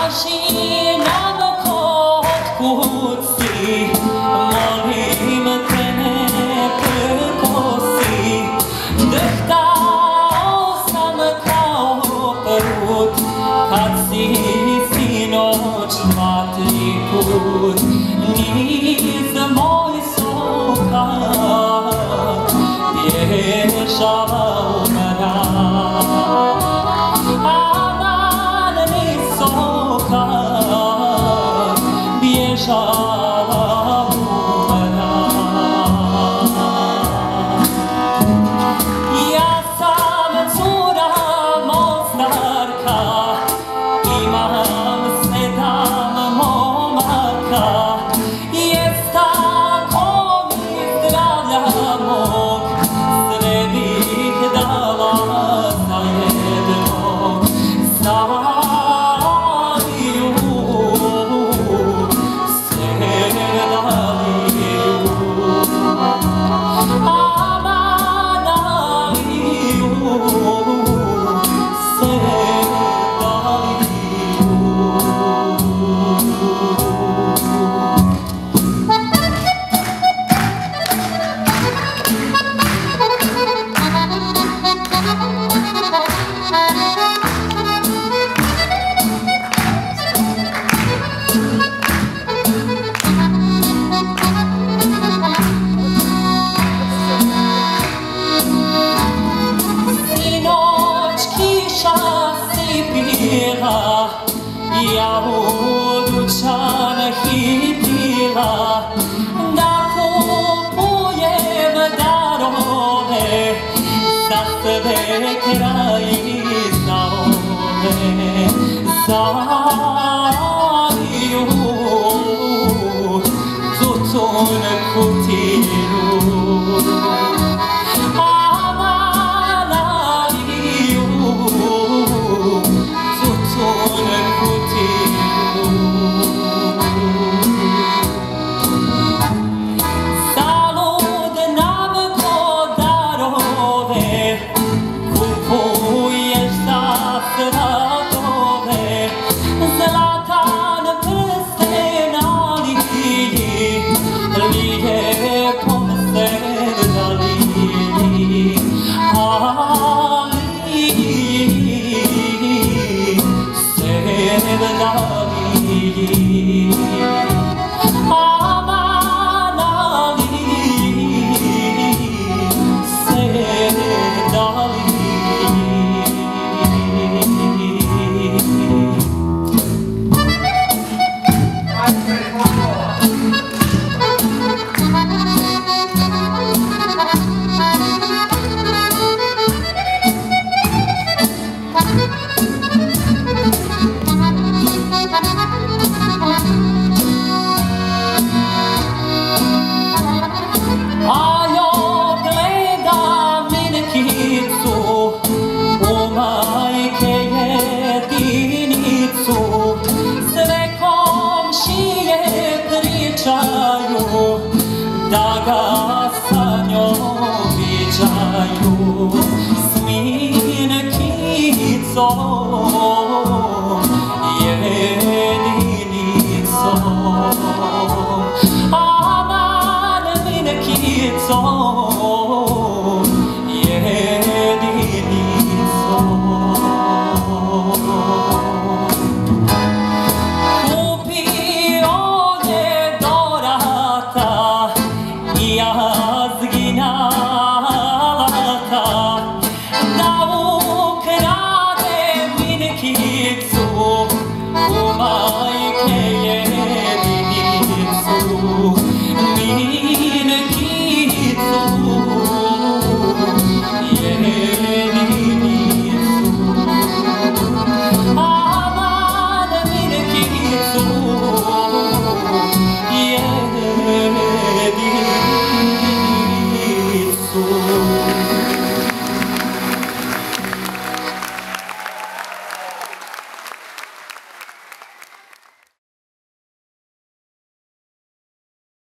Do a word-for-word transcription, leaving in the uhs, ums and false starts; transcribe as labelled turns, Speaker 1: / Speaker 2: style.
Speaker 1: Kaži nam otkud si, molim te ne prkosi. Drhtao sam kao prut, kad si sinoć dva, tri put niz moj sokak bježava u mrak. Aman mi sokak bježava u mrak. Ja sam cura Mostarka, imam sedam momaka. Jest tako mi zdravlja mog, sve bih dala za jednog. Stariju se daliju, aman aliju se daliju. Ja u dućan hitila da kupujem darove za sve kraj za ove. Zaliju tutun kutiju, aman aliju tutun kutiju. Zalud nam ko darove kupuješ za svatove. Zlatan prsten aliji, lijepom se daliji, aliji se daliji, aman aliji se daliji. Ajo gleda minkicu, u majke jedinicu. Sve komšije pričaju da ga sa njom viđaju. S minkico